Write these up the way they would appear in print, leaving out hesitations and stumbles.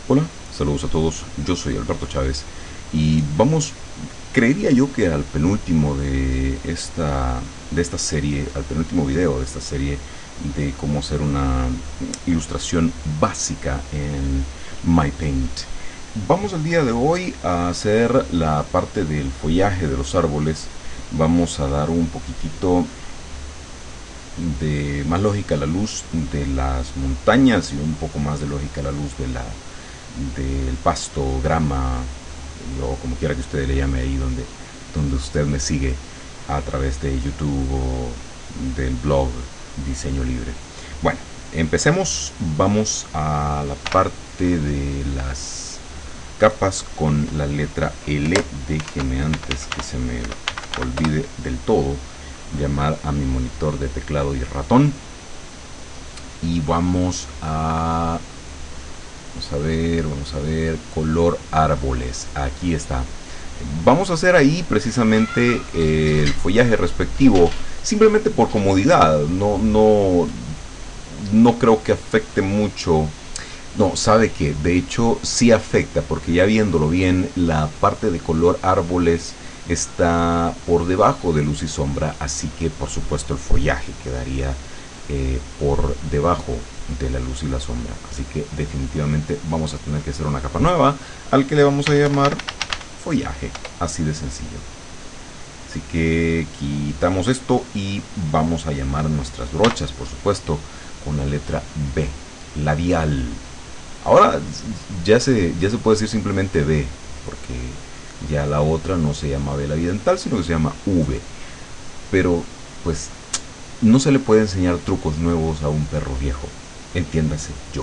Hola, saludos a todos, yo soy Alberto Chávez y vamos, creería yo que al penúltimo de esta serie, al penúltimo video de esta serie de cómo hacer una ilustración básica en MyPaint. Vamos el día de hoy a hacer la parte del follaje de los árboles. Vamos a dar un poquitito de más lógica a la luz de las montañas y un poco más de lógica a la luz del pasto, grama, o como quiera que usted le llame ahí donde usted me sigue a través de YouTube o del blog Diseño Libre. Bueno, empecemos. Vamos a la parte de las capas con la letra L. Déjeme antes que se me olvide del todo llamar a mi monitor de teclado y ratón y vamos a ver, color árboles, aquí está. Vamos a hacer ahí precisamente el follaje respectivo, simplemente por comodidad. No creo que afecte mucho. No, sabe que de hecho sí afecta, porque ya viéndolo bien, la parte de color árboles está por debajo de luz y sombra, así que por supuesto el follaje quedaría por debajo de la luz y la sombra. Así que definitivamente vamos a tener que hacer una capa nueva al que le vamos a llamar follaje, así de sencillo. Así que quitamos esto y vamos a llamar nuestras brochas, por supuesto, con la letra B, labial. Ahora ya se puede decir simplemente B, porque ya la otra no se llama vela dental, sino que se llama V. Pero pues no se le puede enseñar trucos nuevos a un perro viejo, entiéndase yo.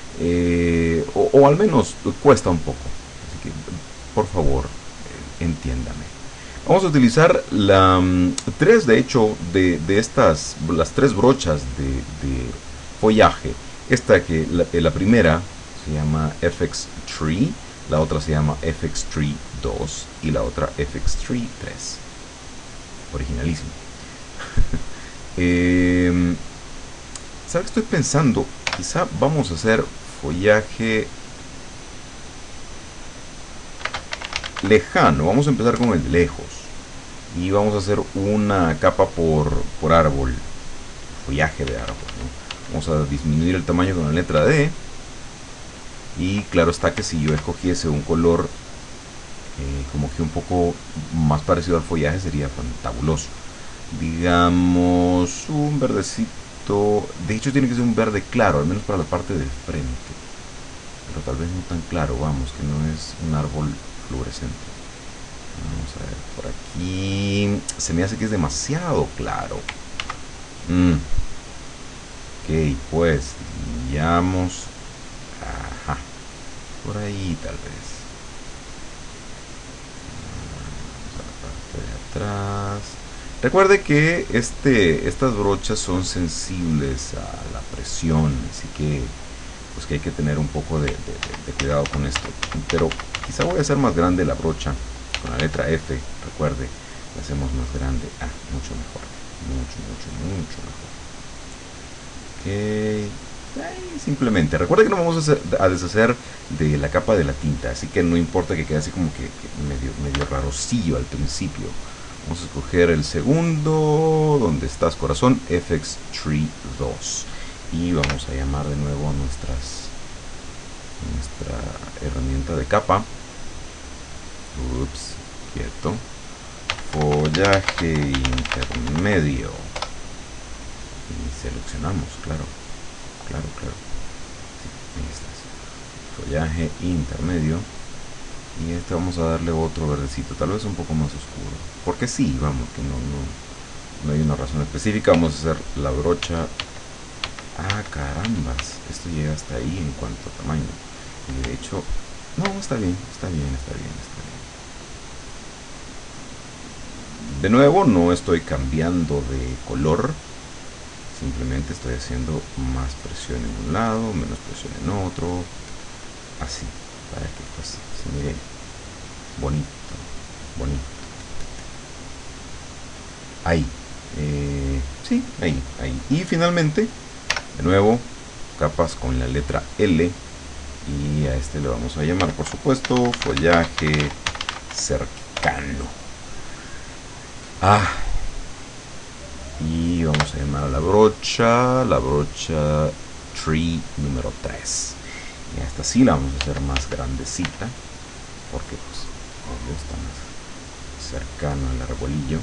O al menos cuesta un poco. Así que por favor, entiéndame. Vamos a utilizar tres, de hecho, de estas, las tres brochas de follaje. Esta la primera se llama FX Tree, la otra se llama FX Tree 2 y la otra FX Tree 3. Originalísimo. ¿Sabes qué estoy pensando? Quizá vamos a hacer follaje lejano. Vamos a empezar con el de lejos. Y vamos a hacer una capa por árbol. Follaje de árbol, ¿no? Vamos a disminuir el tamaño con la letra D. Y claro está que si yo escogiese un color como que un poco más parecido al follaje sería fantabuloso. Digamos un verdecito. De hecho tiene que ser un verde claro, al menos para la parte del frente. Pero tal vez no tan claro, vamos, que no es un árbol fluorescente. Vamos a ver, por aquí se me hace que es demasiado claro. Ok, pues digamos, ajá, por ahí tal vez. Vamos a la parte de atrás. Recuerde que estas brochas son sensibles a la presión, así que pues que hay que tener un poco de cuidado con esto. Pero quizá voy a hacer más grande la brocha con la letra F. Recuerde, la hacemos más grande. Mucho mejor. Mucho mejor. Ok. Simplemente recuerde que no vamos a deshacer de la capa de la tinta, así que no importa que quede así como que medio rarosillo al principio. Vamos a escoger el segundo, donde estás corazón, FX Tree 2. Y vamos a llamar de nuevo a nuestra herramienta de capa. Ups, quieto. Follaje intermedio. Y seleccionamos, claro. Sí, ahí está. Follaje intermedio. Y vamos a darle otro verdecito, tal vez un poco más oscuro. Porque sí, vamos, que no hay una razón específica. Vamos a hacer la brocha. Carambas, esto llega hasta ahí en cuanto a tamaño. Y de hecho, no, está bien. De nuevo, no estoy cambiando de color. Simplemente estoy haciendo más presión en un lado, menos presión en otro. Así, para que pues se mire bonito. Ahí. Sí, ahí. Y finalmente, de nuevo, capas con la letra L. Y a este le vamos a llamar, por supuesto, follaje cercano. Y vamos a llamar a la brocha tree número 3. Y a esta sí la vamos a hacer más grandecita, porque pues obvio está más cercano al arbolillo.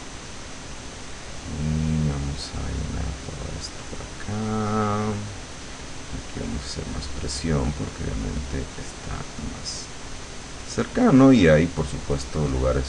Y vamos a llenar todo esto por acá. Aquí vamos a hacer más presión porque obviamente está más cercano, y hay por supuesto lugares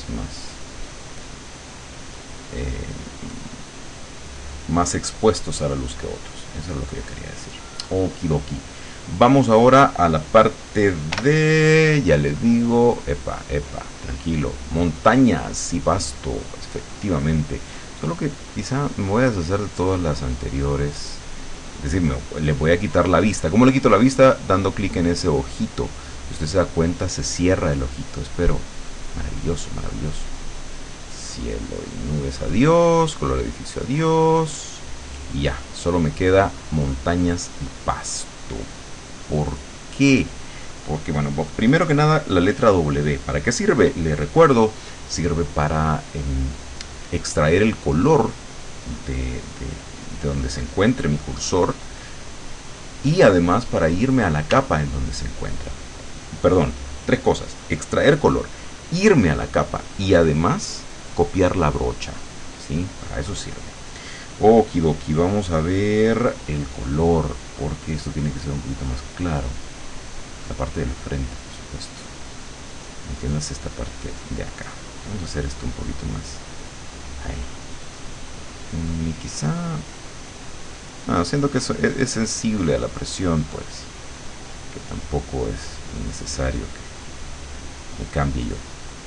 más expuestos a la luz que otros. Eso es lo que yo quería decir. Okidoki. Vamos ahora a la parte de, ya les digo, epa, tranquilo, montañas y pasto, efectivamente. Solo que quizá me voy a deshacer de todas las anteriores. Es decir, le voy a quitar la vista. ¿Cómo le quito la vista? Dando clic en ese ojito. Si usted se da cuenta, se cierra el ojito. Espero. Maravilloso, maravilloso. Cielo y nubes, adiós. Color de edificio, adiós. Y ya, solo me queda montañas y pasto. ¿Por qué? Porque, bueno, primero que nada, la letra W. ¿Para qué sirve? Le recuerdo, sirve para extraer el color de donde se encuentre mi cursor, y además para irme a la capa en donde se encuentra. Perdón, tres cosas: extraer color, irme a la capa y además copiar la brocha. ¿Sí? Para eso sirve. Okidoki, vamos a ver el color, porque esto tiene que ser un poquito más claro. La parte del frente, por supuesto. ¿Entiendes? Esta parte de acá. Vamos a hacer esto un poquito más ahí. Y quizá siento que eso es sensible a la presión, pues, que tampoco es necesario que cambie yo.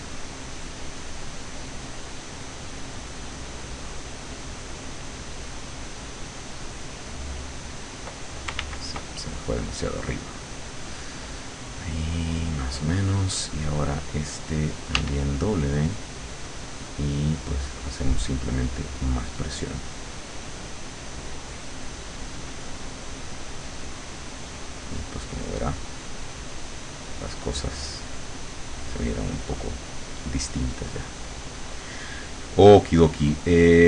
Se me fue demasiado arriba. Ahí más o menos. Y ahora también doble, y pues hacemos simplemente más presión. Y pues como verá, las cosas se vieron un poco distintas ya. Okidoki.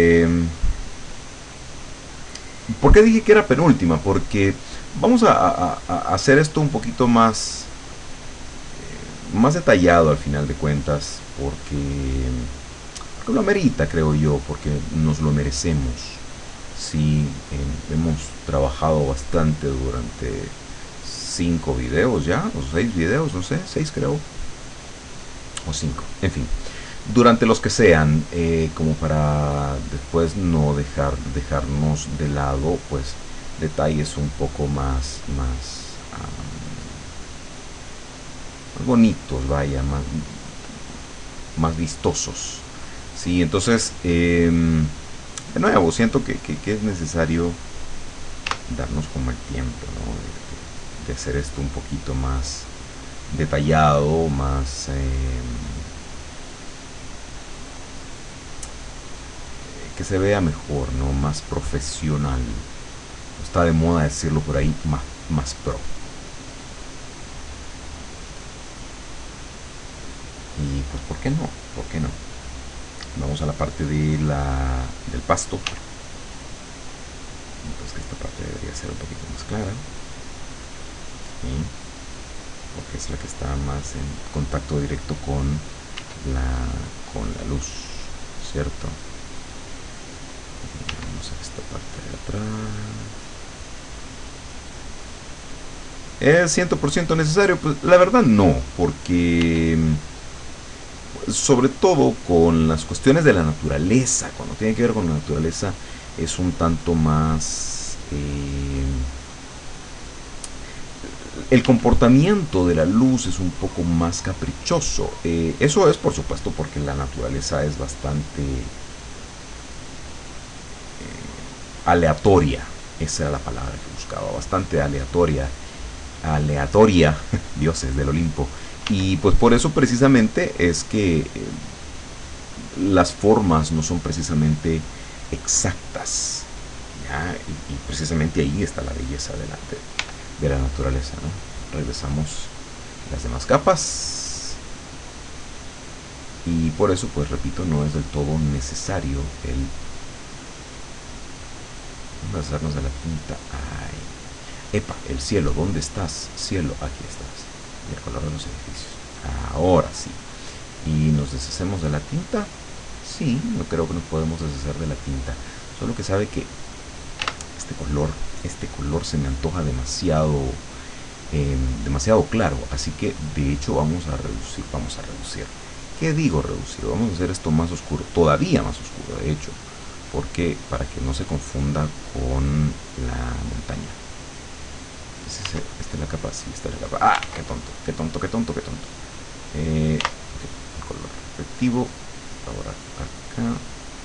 ¿Por qué dije que era penúltima? Porque vamos a hacer esto un poquito más detallado al final de cuentas, porque lo amerita, creo yo, porque nos lo merecemos. Sí, hemos trabajado bastante durante 5 videos ya, o 6 videos, no sé, 6 creo, o 5, en fin, durante los que sean, como para después no dejarnos de lado, pues, detalles un poco más bonitos, vaya, más vistosos. Sí, entonces, de nuevo, siento que es necesario darnos como el tiempo, ¿no? de hacer esto un poquito más detallado, más que se vea mejor, ¿no? Más profesional. Está de moda decirlo por ahí, más pro. Y pues, ¿por qué no? ¿Por qué no? Vamos a la parte del pasto. Entonces esta parte debería ser un poquito más clara. ¿Sí? Porque es la que está más en contacto directo con la luz, ¿cierto? Y vamos a esta parte de atrás. ¿Es 100% necesario? Pues la verdad no, porque sobre todo con las cuestiones de la naturaleza, cuando tiene que ver con la naturaleza, es un tanto más el comportamiento de la luz es un poco más caprichoso. Eso es por supuesto porque la naturaleza es bastante aleatoria. Esa era la palabra que buscaba, bastante aleatoria, dioses del Olimpo. Y pues por eso precisamente es que las formas no son precisamente exactas, ¿ya? Y precisamente ahí está la belleza de la naturaleza, ¿no? Regresamos las demás capas. Y por eso, pues repito, no es del todo necesario el hacernos de la tinta. Ay. Epa, el cielo, ¿dónde estás? Cielo, aquí estás. Y el color de los edificios. Ahora sí. ¿Y nos deshacemos de la tinta? Sí, no creo que nos podemos deshacer de la tinta. Solo que sabe que este color se me antoja demasiado claro. Así que de hecho vamos a reducir. ¿Qué digo reducir? Vamos a hacer esto más oscuro, todavía más oscuro de hecho. Porque para que no se confunda con la montaña. ¿Esta es la capa? Sí, esta es la capa. ¡Ah! ¡Qué tonto! Okay, el color respectivo. Ahora acá.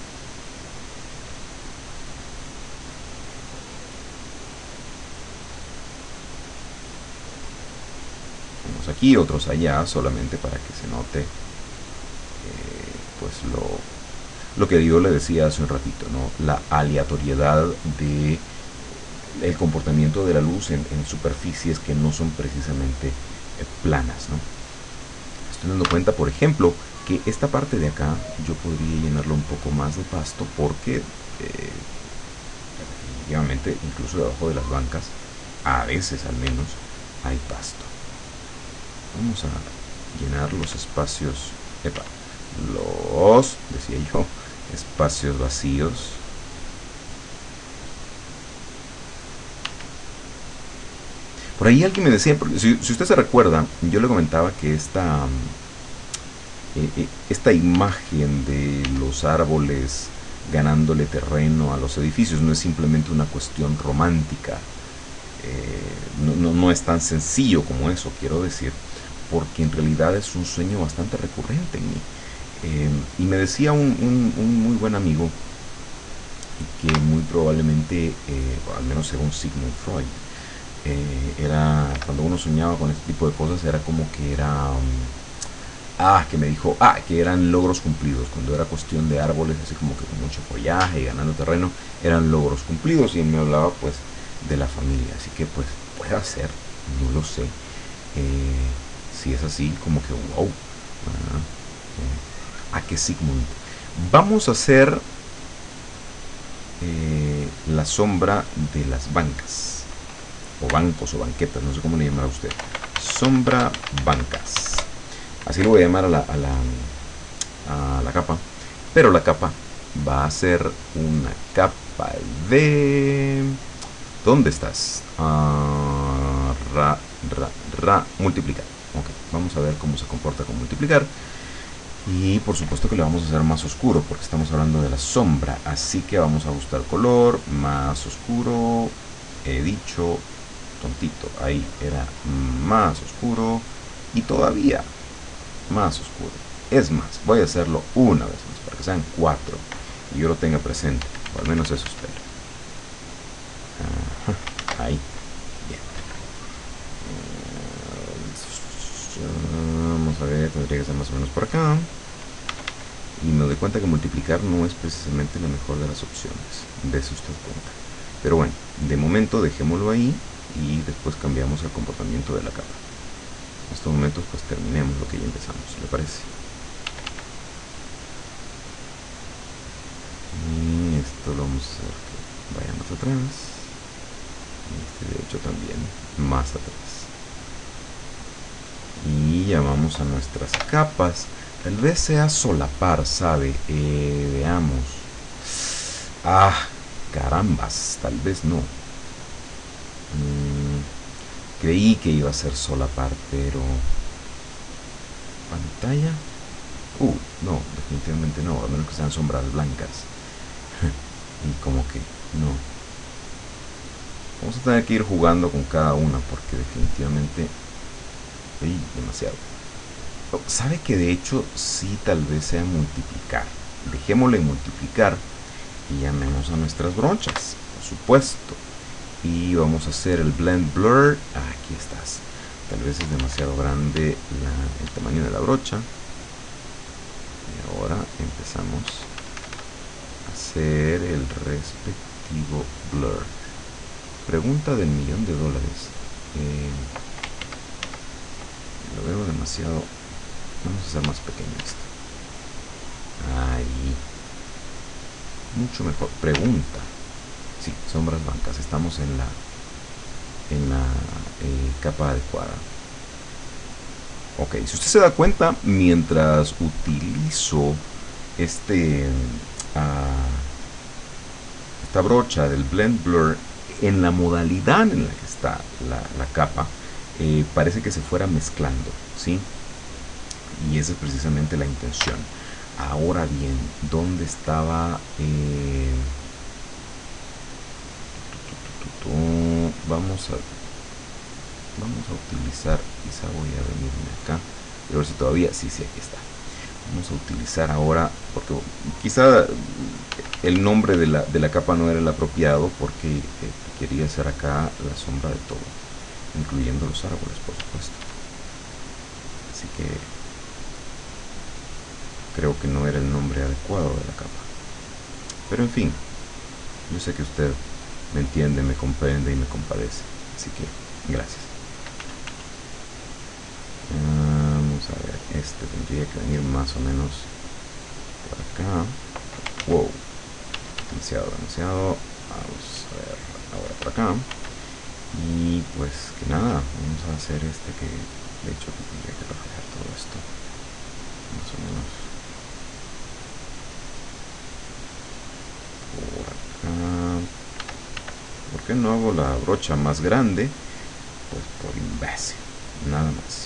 Unos aquí, otros allá, solamente para que se note pues lo que yo le decía hace un ratito, ¿no? La aleatoriedad de el comportamiento de la luz en superficies que no son precisamente planas, ¿no? Estoy dando cuenta, por ejemplo, que esta parte de acá yo podría llenarlo un poco más de pasto porque definitivamente incluso debajo de las bancas, a veces al menos, hay pasto. Vamos a llenar los espacios, decía yo, espacios vacíos. Por ahí alguien me decía, porque si usted se recuerda, yo le comentaba que esta imagen de los árboles ganándole terreno a los edificios no es simplemente una cuestión romántica. No es tan sencillo como eso, quiero decir, porque en realidad es un sueño bastante recurrente en mí. Y me decía un muy buen amigo que muy probablemente, al menos según Sigmund Freud, era cuando uno soñaba con este tipo de cosas era como que era que me dijo que eran logros cumplidos cuando era cuestión de árboles así como que con mucho follaje y ganando terreno eran logros cumplidos y él me hablaba pues de la familia, así que pues puede ser, no lo sé, si es así como que wow, que Sigmund, vamos a hacer la sombra de las bancas o bancos o banquetas, no sé cómo le llamará usted, sombra bancas, así lo voy a llamar a la capa, pero la capa va a ser una capa de... ¿Dónde estás? Multiplicar. Ok, vamos a ver cómo se comporta con multiplicar. Y por supuesto que le vamos a hacer más oscuro porque estamos hablando de la sombra, así que vamos a buscar color más oscuro. He dicho tontito, ahí era más oscuro y todavía más oscuro. Es más, voy a hacerlo una vez más para que sean 4 y yo lo tenga presente, o al menos eso espero. Ahí, bien. Vamos a ver, tendría que ser más o menos por acá. Y me doy cuenta que multiplicar no es precisamente la mejor de las opciones. Dese usted cuenta. Pero bueno, de momento dejémoslo ahí y después cambiamos el comportamiento de la capa. En estos momentos pues terminemos lo que ya empezamos, ¿le parece? Y esto lo vamos a hacer que vaya más atrás. Y este de hecho también más atrás. Y llamamos a nuestras capas. Tal vez sea solapar, ¿sabe? Veamos. Carambas, tal vez no. Creí que iba a ser solapar, pero... ¿Pantalla? No, definitivamente no, a menos que sean sombras blancas. Y como que no. Vamos a tener que ir jugando con cada una porque definitivamente... demasiado. Sabe que de hecho sí tal vez sea multiplicar. Dejémosle multiplicar y llamemos a nuestras brochas, por supuesto. Y vamos a hacer el blend blur. Aquí estás. Tal vez es demasiado grande el tamaño de la brocha. Y ahora empezamos a hacer el respectivo blur. Pregunta del $1.000.000. Lo demasiado. Vamos a hacer más pequeño esto. Ahí. Mucho mejor. Pregunta. Sí, sombras blancas. Estamos en la capa adecuada. Ok, si usted se da cuenta, mientras utilizo esta brocha del Blend Blur, en la modalidad en la que está la capa, parece que se fuera mezclando, ¿sí? Y esa es precisamente la intención. Ahora bien, ¿dónde estaba? Vamos a utilizar, quizá voy a venirme acá y a ver si todavía, sí, aquí está. Vamos a utilizar ahora, porque quizá el nombre de la capa no era el apropiado, porque quería hacer acá la sombra de todo, incluyendo los árboles, por supuesto. Así que creo que no era el nombre adecuado de la capa. Pero en fin, yo sé que usted me entiende, me comprende y me compadece. Así que, gracias. Vamos a ver, tendría que venir más o menos por acá. Wow, demasiado. Vamos a ver, ahora por acá. Y pues que nada, vamos a hacer que de hecho tendría que reflejar todo esto. Más o menos por acá. ¿Por qué no hago la brocha más grande? Pues por imbécil, nada más.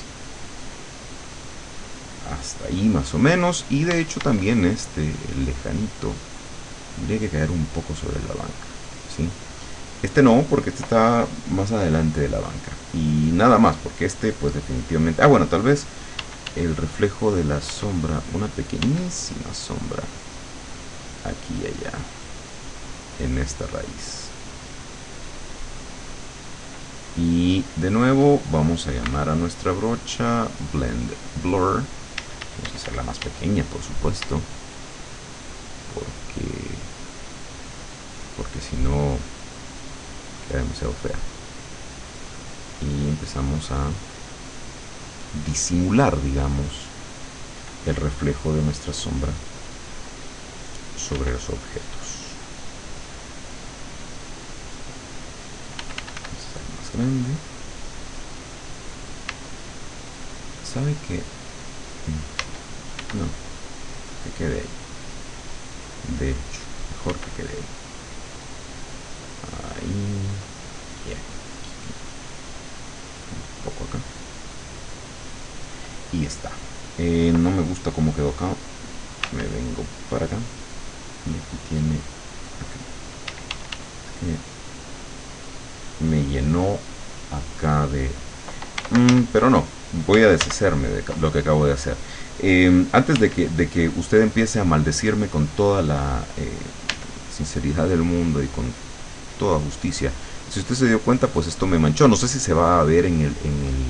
Hasta ahí más o menos. Y de hecho también el lejanito tendría que caer un poco sobre la banca, ¿sí? No, porque está más adelante de la banca. Y nada más, porque pues definitivamente... Ah, bueno, tal vez el reflejo de la sombra, una pequeñísima sombra aquí y allá en esta raíz. Y de nuevo vamos a llamar a nuestra brocha Blend Blur. Vamos a hacerla más pequeña, por supuesto, porque si no queda demasiado fea. Y empezamos a disimular, digamos, el reflejo de nuestra sombra sobre los objetos. Vamos a hacer más grande. ¿Sabe qué? No, que quede ahí. De hecho, mejor que quede ahí. Ahí. Y aquí. Un poco acá. Y está. No me gusta cómo quedó acá. Me vengo para acá. Y aquí tiene. Acá. Me llenó acá de. Pero no. Voy a deshacerme de lo que acabo de hacer. Antes de que usted empiece a maldecirme con toda la sinceridad del mundo y con toda justicia, si usted se dio cuenta, pues esto me manchó. No sé si se va a ver en el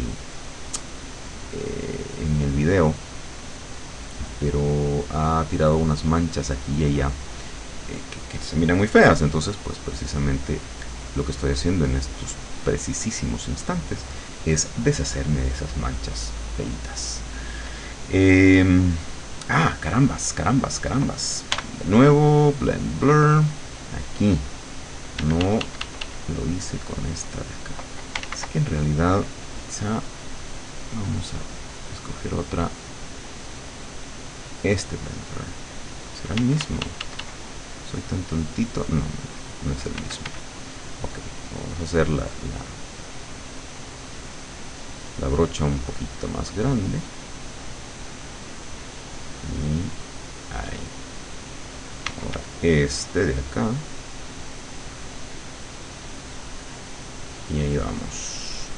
video, pero ha tirado unas manchas aquí y allá que se miran muy feas. Entonces, pues precisamente lo que estoy haciendo en estos precisísimos instantes es deshacerme de esas manchas feitas. Carambas. De nuevo, Blend Blur. Aquí. No lo hice con esta de acá. Así que en realidad, quizá vamos a escoger otra. Blend Blur. ¿Será el mismo? ¿Soy tan tontito? No, no es el mismo. Ok, vamos a hacer la brocha un poquito más grande. Y ahí. Ahora de acá. Y ahí vamos.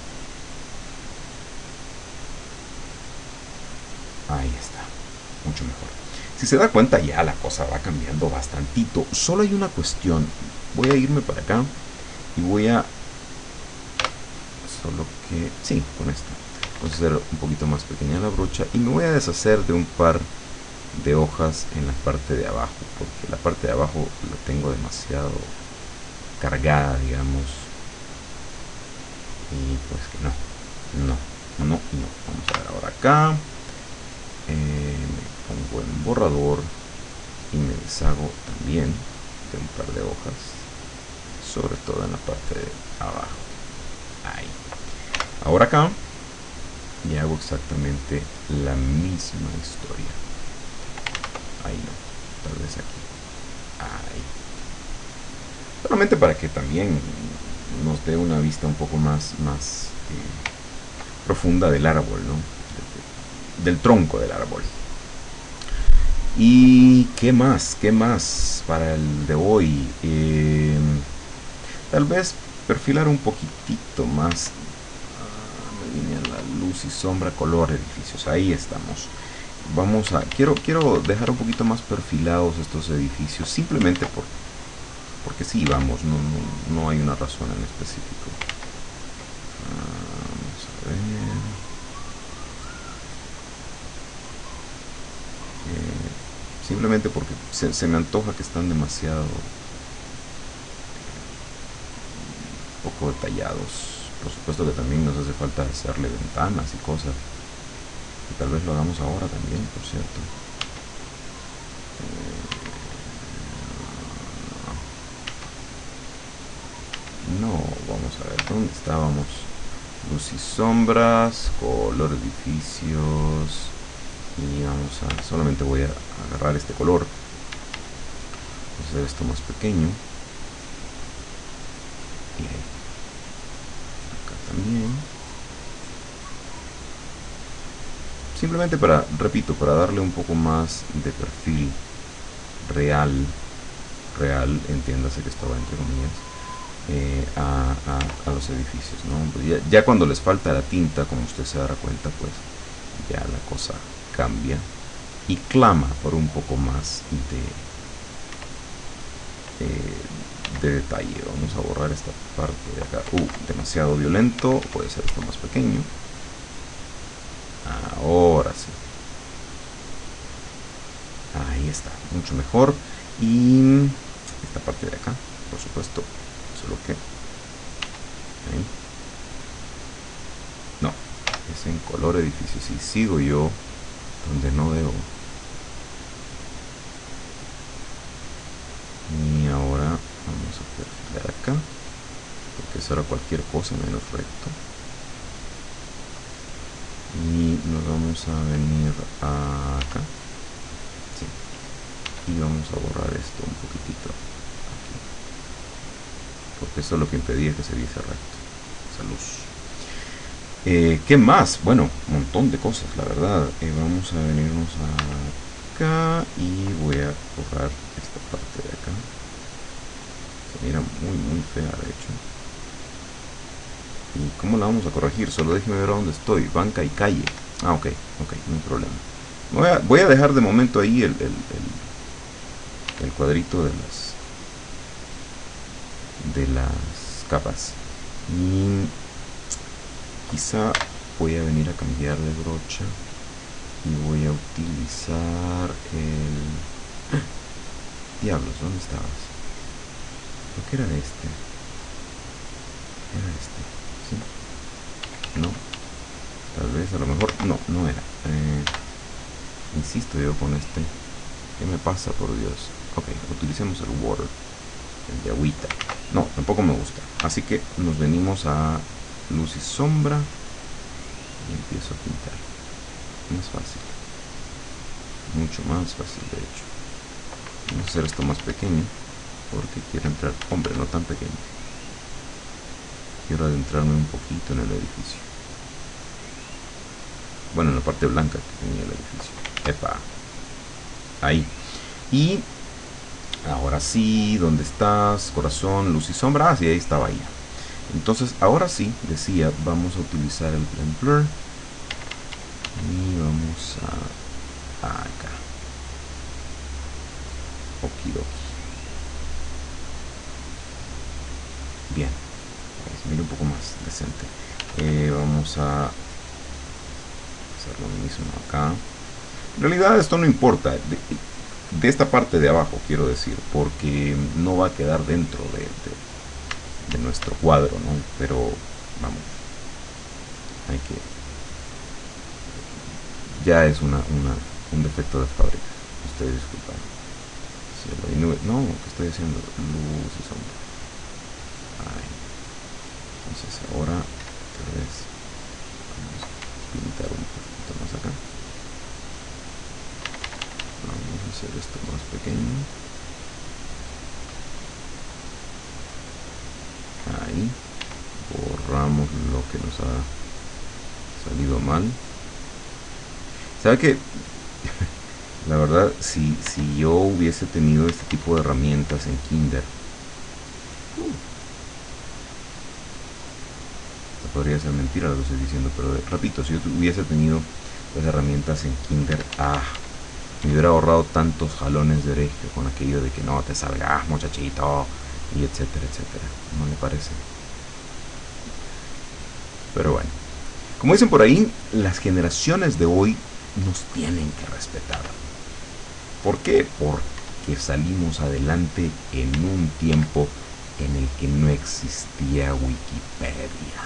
Ahí está. Mucho mejor. Si se da cuenta, ya la cosa va cambiando bastantito. Solo hay una cuestión. Voy a irme para acá y voy a... Solo que... Sí, con esta. Vamos a hacer un poquito más pequeña la brocha y me voy a deshacer de un par de hojas en la parte de abajo, porque la parte de abajo la tengo demasiado cargada, digamos. Y pues que no. Vamos a ver ahora acá, me pongo en borrador y me deshago también de un par de hojas, sobre todo en la parte de abajo. Ahí. Ahora acá y hago exactamente la misma historia. Ahí no, tal vez aquí. Ahí. Solamente para que también nos dé una vista un poco más profunda del árbol, ¿no? Del tronco del árbol. ¿Y qué más? ¿Qué más para el de hoy? Tal vez perfilar un poquitito más. Me vine a la luz y sombra, color, edificios. Ahí estamos. Vamos a... Quiero dejar un poquito más perfilados estos edificios. Simplemente porque sí, vamos. No hay una razón en específico. Vamos a ver. Simplemente porque se me antoja que están demasiado poco detallados. Por supuesto que también nos hace falta hacerle ventanas y cosas. Y tal vez lo hagamos ahora también, por cierto. No, vamos a ver, ¿dónde estábamos? Luz y sombras, color, edificios. Y vamos a, solamente voy a agarrar este color, hacer esto más pequeño, y ahí, acá también, simplemente para, repito, para darle un poco más de perfil real, entiéndase que esto va entre comillas, a los edificios, ¿no? Pues ya cuando les falta la tinta, como usted se dará cuenta, pues ya la cosa cambia y clama por un poco más de detalle. Vamos a borrar esta parte de acá. Demasiado violento. Puede ser esto más pequeño. Ahora sí. Ahí está, mucho mejor. Y esta parte de acá, por supuesto, solo que ahí. No, es en color edificio. Si sigo yo donde no debo. Y ahora vamos a perfilar acá, porque eso era cualquier cosa menos recto. Y nos vamos a venir acá. Sí. Y vamos a borrar esto un poquitito aquí, porque eso es lo que impedía que se viese recto, esa luz. ¿Qué más? Bueno, un montón de cosas, la verdad. Vamos a venirnos acá y voy a borrar esta parte de acá. Se mira muy fea, de hecho. ¿Y cómo la vamos a corregir? Solo déjeme ver a dónde estoy. Banca y calle. Ok, no hay problema. Voy a dejar de momento ahí el cuadrito de las capas. Y quizá voy a venir a cambiar de brocha y voy a utilizar el... Diablos, ¿dónde estabas? Creo que era este. Era este, ¿sí? No. Tal vez, a lo mejor... No era. Insisto yo con este. ¿Qué me pasa, por Dios? Ok, utilicemos el water, el de agüita. No, tampoco me gusta. Así que nos venimos a luz y sombra y empiezo a pintar. Más fácil, mucho más fácil, de hecho. Vamos a hacer esto más pequeño porque quiero entrar, hombre, no tan pequeño, quiero adentrarme un poquito en el edificio, bueno, en la parte blanca que tenía el edificio. Epa, ahí. Y ahora sí, ¿dónde estás, corazón? Luz y sombra. Sí, ahí estaba ya. Entonces, ahora sí, decía, vamos a utilizar el blend blur y vamos a acá. Okidoki. Bien, se mira un poco más decente. Vamos a hacer lo mismo acá. En realidad esto no importa, de esta parte de abajo quiero decir, porque no va a quedar dentro de nuestro cuadro, ¿no? Pero vamos, hay que ya es un defecto de fábrica. Ustedes disculpan. Cielo y nube. No, ¿qué estoy haciendo? Luz y sombra. Ahí. Entonces ahora, tal vez, vamos a pintar un poquito más acá. Vamos a hacer esto más pequeño. Ahí. Borramos lo que nos ha salido mal. ¿Sabe qué? La verdad, si yo hubiese tenido este tipo de herramientas en Kinder, podría ser mentira lo que estoy diciendo, pero repito, si yo hubiese tenido las herramientas en Kinder, me hubiera ahorrado tantos jalones de oreja con aquello de que no te salgas, muchachito, y etcétera, etcétera. ¿No le parece? Pero bueno, como dicen por ahí, las generaciones de hoy nos tienen que respetar. ¿Por qué? Porque salimos adelante en un tiempo en el que no existía Wikipedia.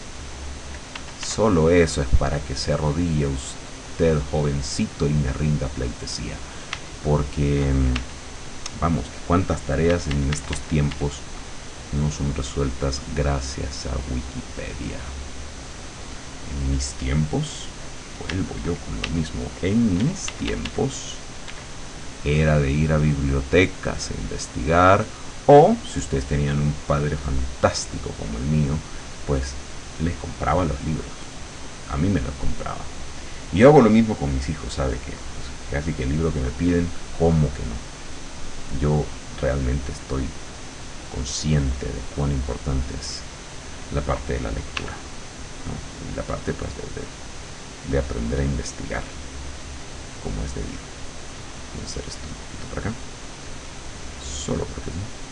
Solo eso es para que se arrodille usted, jovencito, y me rinda pleitesía. Porque, vamos, cuántas tareas en estos tiempos no son resueltas gracias a Wikipedia. En mis tiempos, vuelvo yo con lo mismo, en mis tiempos era de ir a bibliotecas a investigar, o si ustedes tenían un padre fantástico como el mío, pues les compraba los libros. A mí me los compraba. Y yo hago lo mismo con mis hijos, ¿sabe? Que pues, casi que el libro que me piden, ¿cómo que no? Yo realmente estoy consciente de cuán importante es la parte de la lectura, ¿no? Y la parte pues de aprender a investigar como es debido. Voy a hacer esto un poquito por acá, solo porque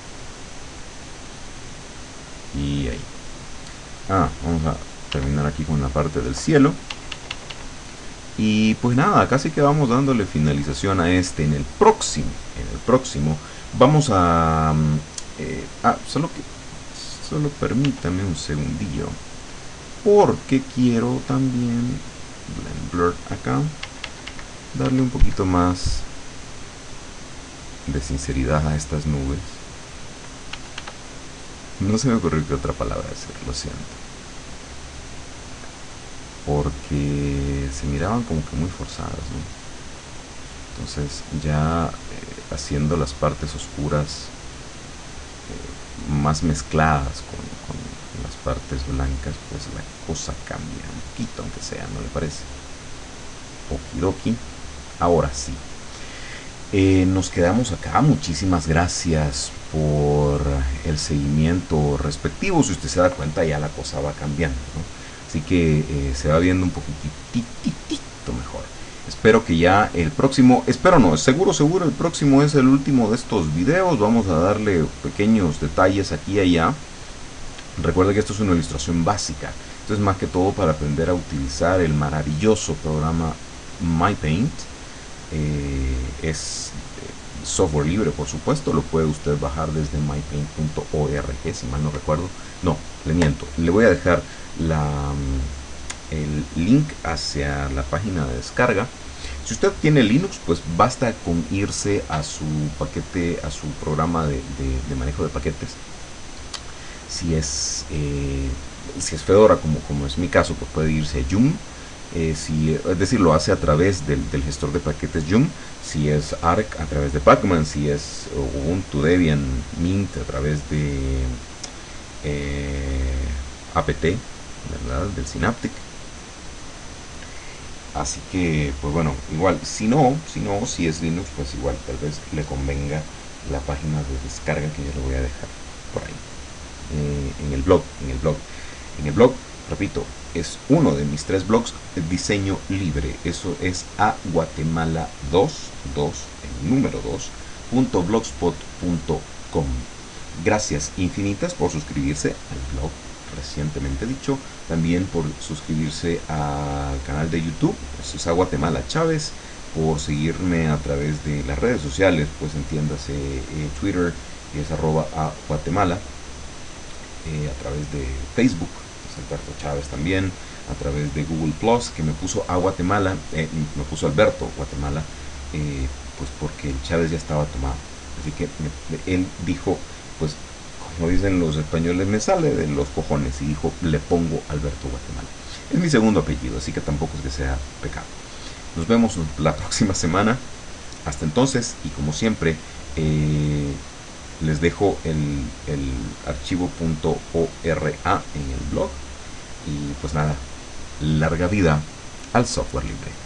sí. Y ahí. Vamos a terminar aquí con la parte del cielo. Y pues nada, casi que vamos dándole finalización a este. En el próximo vamos a solo permítame un segundillo, porque quiero también blend blur acá, darle un poquito más de sinceridad a estas nubes. No se me ocurrió qué otra palabra decir, lo siento, porque se miraban como que muy forzadas, ¿no? Entonces ya haciendo las partes oscuras más mezcladas con las partes blancas, pues la cosa cambia un poquito, aunque sea, ¿no le parece? Okidoki. Ahora sí, nos quedamos acá. Muchísimas gracias por el seguimiento respectivo. Si usted se da cuenta, ya la cosa va cambiando, ¿no? Así que se va viendo un poquitito mejor. Espero que ya el próximo, espero no, seguro el próximo es el último de estos videos. Vamos a darle pequeños detalles aquí y allá. Recuerda que esto es una ilustración básica. Esto es más que todo para aprender a utilizar el maravilloso programa MyPaint. Es software libre, por supuesto. Lo puede usted bajar desde mypaint.org, si mal no recuerdo. No, le miento. Le voy a dejar el link hacia la página de descarga. Si usted tiene Linux, pues basta con irse a su paquete, a su programa de manejo de paquetes. Si es Fedora, como es mi caso, pues puede irse a Yum. Es decir, lo hace a través del gestor de paquetes Yum. Si es Arc, a través de Pacman. Si es Ubuntu Debian Mint, a través de apt, ¿verdad? Del Synaptic. Así que, pues bueno, igual, si es Linux, pues igual tal vez le convenga la página de descarga que yo le voy a dejar por ahí en el blog, repito, es uno de mis 3 blogs, diseño libre. Eso es a Guatemala 2, el número 2.blogspot.com. Gracias infinitas por suscribirse al blog recientemente dicho, también por suscribirse al canal de YouTube, eso es a Guatemala Chávez, por seguirme a través de las redes sociales, pues entiéndase Twitter, que es @a Guatemala, a través de Facebook, es Alberto Chávez también, a través de Google Plus, que me puso a Guatemala, me puso Alberto Guatemala, pues porque el Chávez ya estaba tomado. Así que él dijo, pues como dicen los españoles, me sale de los cojones, y dijo, le pongo Alberto Guatemala. Es mi segundo apellido, así que tampoco es que sea pecado. Nos vemos la próxima semana. Hasta entonces, y como siempre, les dejo el archivo .ora en el blog. Y pues nada, larga vida al software libre.